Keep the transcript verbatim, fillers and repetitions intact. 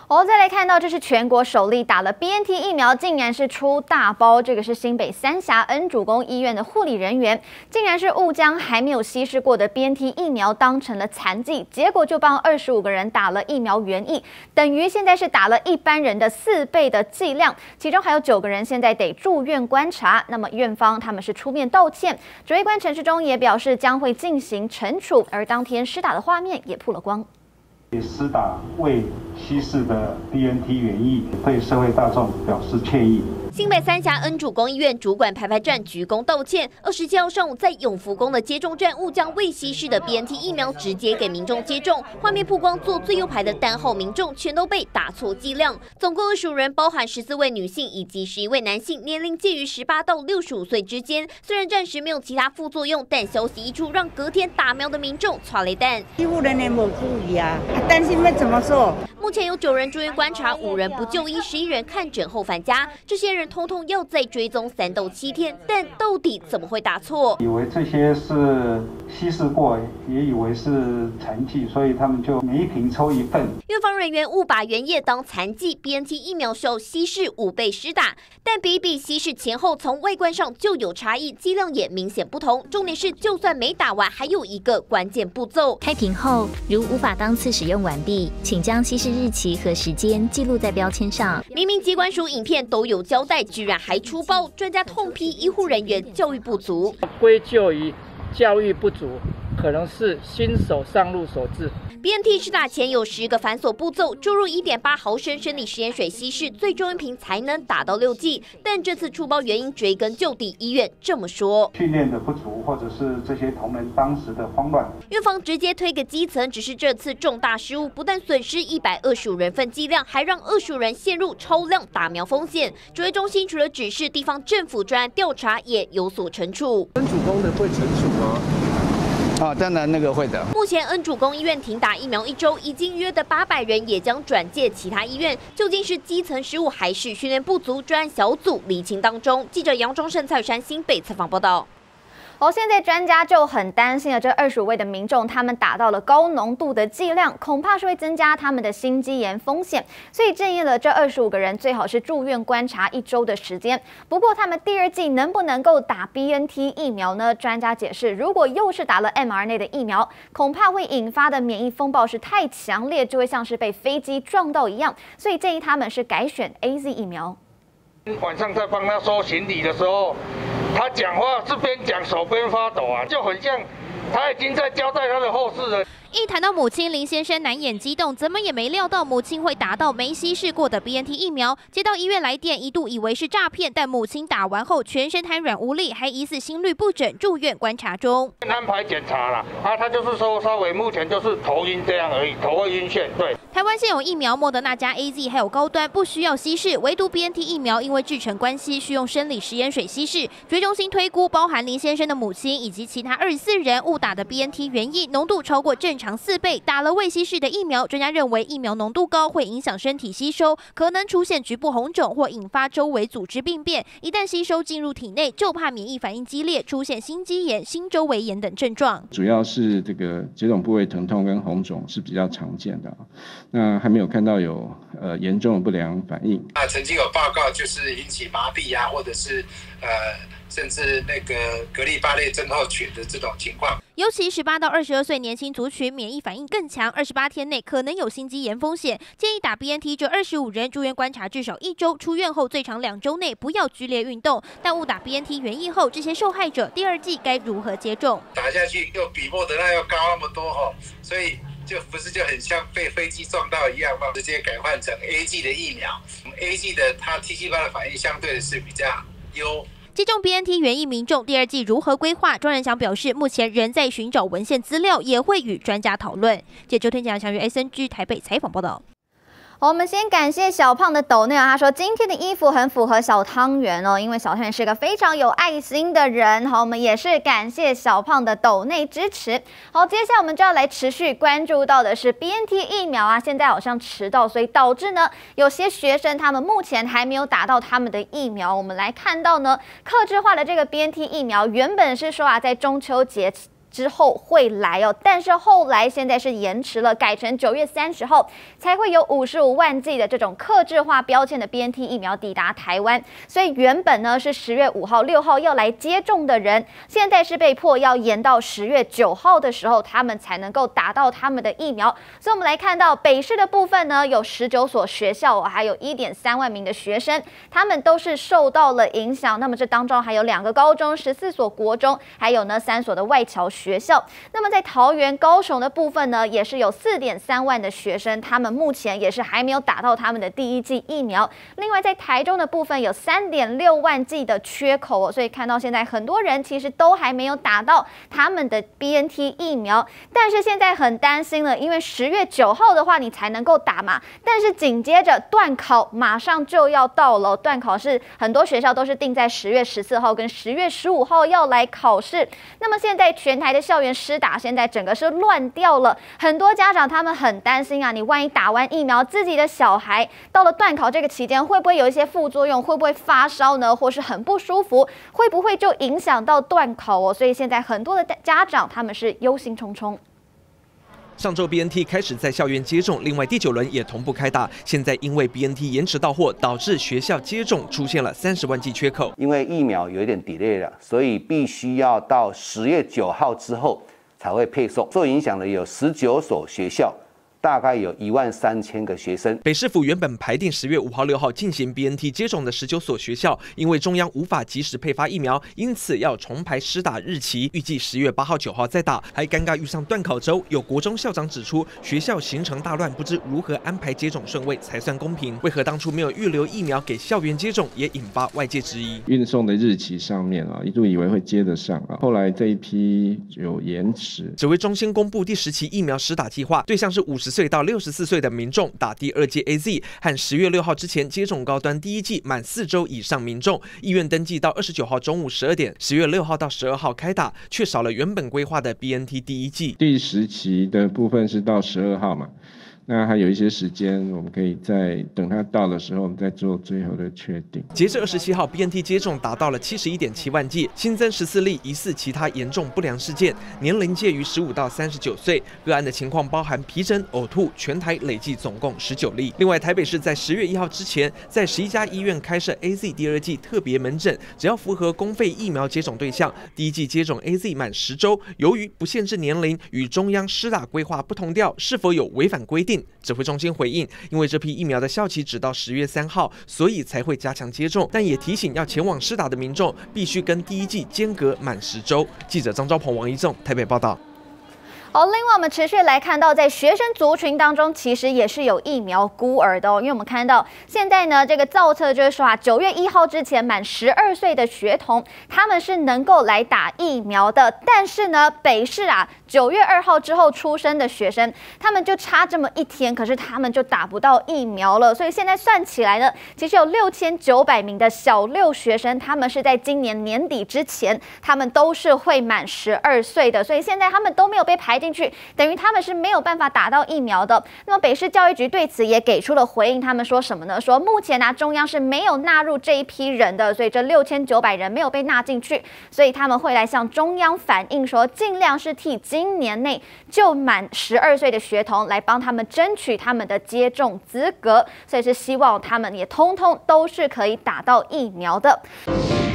哦，再来看到，这是全国首例打了 B N T 疫苗，竟然是出大包。这个是新北三峡恩主公医院的护理人员，竟然是误将还没有稀释过的 B N T 疫苗当成了残剂，结果就帮二十五个人打了疫苗原液，等于现在是打了一般人的四倍的剂量，其中还有九个人现在得住院观察。那么院方他们是出面道歉，指挥官陈时中也表示将会进行惩处，而当天施打的画面也曝了光。 施打未稀释的 B N T 原液，对社会大众表示歉意。 新北三峡恩主公医院主管排排站鞠躬道歉。二十七号上午在永福宫的接种站误将未稀释的 B N T 疫苗直接给民众接种，画面曝光，坐最右排的单号民众全都被打错剂量。总共二十五人，包含十四位女性以及十一位男性，年龄介于十八到六十五岁之间。虽然暂时没有其他副作用，但消息一出，让隔天打苗的民众唰雷弹。 医护人员没注意啊，担心会怎么做？ 目前有九人住院观察，五人不就医，十一人看诊后返家。这些人 通通要再追踪三到七天，但到底怎么会打错？ 以为这些是稀释过，也以为是残剂，所以他们就每一瓶抽一份。 院方人员误把原液当残剂 ，B N T 疫苗需要稀释五倍施打，但比一比稀释前后，从外观上就有差异，剂量也明显不同。重点是，就算没打完，还有一个关键步骤： 开瓶后，如无法当次使用完毕，请将稀释日期和时间记录在标签上。 明明疾管署影片都有交代，居然还出包，专家痛批医护人员教育不足， 归咎于教育不足，可能是新手上路所致。 B N T 施打前有十个繁琐步骤，注入一点八毫升生理食盐水稀释，最终一瓶才能打到六剂。但这次出包原因追根究底，医院这么说： 训练的不足，或者是这些同仁当时的慌乱。 院方直接推给基层，只是这次重大失误，不但损失一百二十五人份剂量，还让二十五人陷入超量打苗风险。指挥中心除了指示地方政府专案调查，也有所惩处。 恩主公的会惩处吗？ 啊，当然那个会的。 目前恩主公医院停打疫苗一周，已经约的八百人也将转介其他医院。究竟是基层失误还是训练不足？专案小组厘清当中。记者杨忠胜、蔡宇山新北采访报道。 哦，现在专家就很担心了，这二十五位的民众，他们打到了高浓度的剂量，恐怕是会增加他们的心肌炎风险，所以建议了这二十五个人最好是住院观察一周的时间。不过，他们第二剂能不能够打 B N T 疫苗呢？专家解释，如果又是打了 M R N A 的疫苗，恐怕会引发的免疫风暴是太强烈，就会像是被飞机撞到一样，所以建议他们是改选 A Z 疫苗。 晚上在帮他收行李的时候。 他讲话是边讲手边发抖啊，就很像他已经在交代他的后事了。 一谈到母亲，林先生难掩激动，怎么也没料到母亲会打到没稀释过的 B N T 疫苗。接到医院来电，一度以为是诈骗，但母亲打完后全身瘫软无力，还疑似心律不整，住院观察中。 安排检查了啊，他就是说稍微目前就是头晕这样而已，头会晕眩。对， 台湾现有疫苗，莫德纳加 A Z 还有高端不需要稀释，唯独 B N T 疫苗因为制程关系需用生理食盐水稀释。指挥中心推估，包含林先生的母亲以及其他二十四人误打的 B N T 原液浓度超过正常四倍，打了未稀释的疫苗，专家认为疫苗浓度高会影响身体吸收，可能出现局部红肿或引发周围组织病变。一旦吸收进入体内，就怕免疫反应激烈，出现心肌炎、心周围炎等症状。 主要是这个接种部位疼痛跟红肿是比较常见的，那还没有看到有呃严重的不良反应。 那曾经有报告就是引起麻痹啊，或者是呃。 甚至那个格利巴类症候群的这种情况， 尤其十八到二十二岁年轻族群免疫反应更强，二十八天内可能有心肌炎风险。建议打 B N T 这二十五人住院观察至少一周，出院后最长两周内不要剧烈运动。但误打 B N T 原液后，这些受害者第二剂该如何接种？ 打下去又比莫德纳要高那么多哈，所以就不是就很像被飞机撞到一样嘛，直接改换成 A G 的疫苗。A G 的它 T 细胞的反应相对的是比较优。 接种 B N T 原液民众第二剂如何规划？庄仁祥表示，目前仍在寻找文献资料，也会与专家讨论。记者周天强、祥于 S N G 台北采访报道。 好，我们先感谢小胖的抖内啊，他说今天的衣服很符合小汤圆哦，因为小汤圆是个非常有爱心的人。好，我们也是感谢小胖的抖内支持。好，接下来我们就要来持续关注到的是 B N T 疫苗啊，现在好像迟到，所以导致呢有些学生他们目前还没有打到他们的疫苗。我们来看到呢，客制化的这个 B N T 疫苗原本是说啊，在中秋节之后会来哦，但是后来现在是延迟了，改成九月三十号才会有五十五万剂的这种客制化标签的 B N T 疫苗抵达台湾。所以原本呢是十月五号、六号要来接种的人，现在是被迫要延到十月九号的时候，他们才能够打到他们的疫苗。所以我们来看到北市的部分呢，有十九所学校，还有一点三万名的学生，他们都是受到了影响。那么这当中还有两个高中、十四所国中，还有呢三所的外侨学校。那么在桃园、高雄的部分呢，也是有四点三万的学生，他们目前也是还没有打到他们的第一剂疫苗。另外在台中的部分有三点六万剂的缺口哦，所以看到现在很多人其实都还没有打到他们的 B N T 疫苗，但是现在很担心了，因为十月九号的话你才能够打嘛，但是紧接着段考马上就要到了，段考是很多学校都是定在十月十四号跟十月十五号要来考试。那么现在全台的校园施打现在整个是乱掉了，很多家长他们很担心啊，你万一打完疫苗，自己的小孩到了段考这个期间会不会有一些副作用，会不会发烧呢，或是很不舒服，会不会就影响到段考哦？所以现在很多的家长他们是忧心忡忡。 上周 B N T 开始在校园接种，另外第九轮也同步开打。现在因为 B N T 延迟到货，导致学校接种出现了三十万剂缺口。 因为疫苗有一点 delay 了，所以必须要到十月九号之后才会配送。受影响的有十九所学校。大概有一万三千个学生。 北市府原本排定十月五号、六号进行 B N T 接种的十九所学校，因为中央无法及时配发疫苗，因此要重排施打日期，预计十月八号、九号再打。还尴尬遇上段考周，有国中校长指出，学校行程大乱，不知如何安排接种顺位才算公平。为何当初没有预留疫苗给校园接种，也引发外界质疑。 运送的日期上面啊，一度以为会接得上啊，后来这一批有延迟。 指挥中心公布第十期疫苗施打计划，对象是五十岁到六十四岁的民众，打第二剂 A Z 和十月六号之前接种高端第一剂满四周以上民众，意愿登记到二十九号中午十二点，十月六号到十二号开打，却少了原本规划的 B N T 第一剂。 第十期的部分是到十二号嘛。那还有一些时间，我们可以在等它到的时候，我们再做最后的确定。 截至二十七号 ，B N T 接种达到了七十一点七万剂，新增十四例疑似其他严重不良事件，年龄介于十五到三十九岁，个案的情况包含皮疹、呕吐，全台累计总共十九例。另外，台北市在十月一号之前，在十一家医院开设 A Z 第二剂特别门诊，只要符合公费疫苗接种对象，第一剂接种 A Z 满十周，由于不限制年龄，与中央施打规划不同调，是否有违反规定？指挥中心回应，因为这批疫苗的效期只到十月三号，所以才会加强接种，但也提醒要前往施打的民众必须跟第一剂间隔满十周。记者张昭鹏、王一仲台北报道。 好，另外我们持续来看到，在学生族群当中，其实也是有疫苗孤儿的哦。因为我们看到现在呢，这个造册就是说啊，九月一号之前满十二岁的学童，他们是能够来打疫苗的。但是呢，北市啊，九月二号之后出生的学生，他们就差这么一天，可是他们就打不到疫苗了。所以现在算起来呢，其实有六千九百名的小六学生，他们是在今年年底之前，他们都是会满十二岁的。所以现在他们都没有被排进去，等于他们是没有办法打到疫苗的。那么北市教育局对此也给出了回应，他们说什么呢？说目前啊中央是没有纳入这一批人的，所以这六千九百人没有被纳进去，所以他们会来向中央反映说，尽量是替今年内就满十二岁的学童来帮他们争取他们的接种资格，所以是希望他们也通通都是可以打到疫苗的。